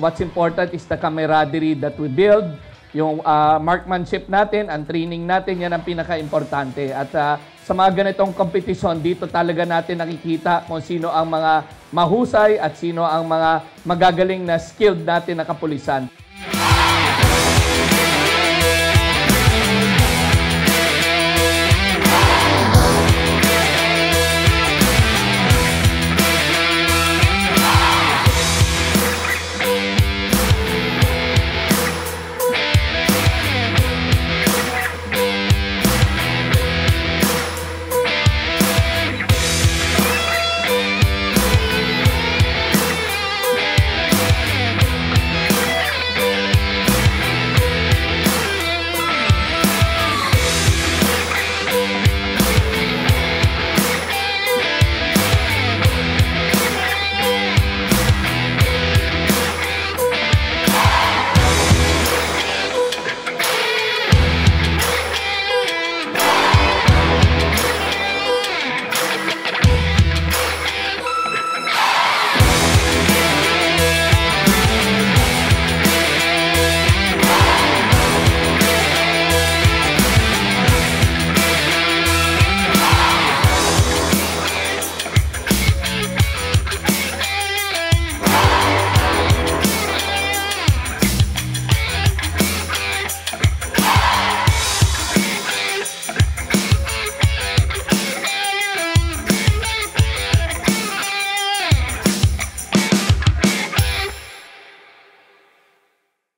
What's important is the camaraderie that we build. Yung marksmanship natin, ang training natin, yan ang pinaka-importante. At sa mga ganitong kompetisyon, dito talaga natin nakikita kung sino ang mga mahusay at sino ang mga magagaling na skilled natin na kapulisan.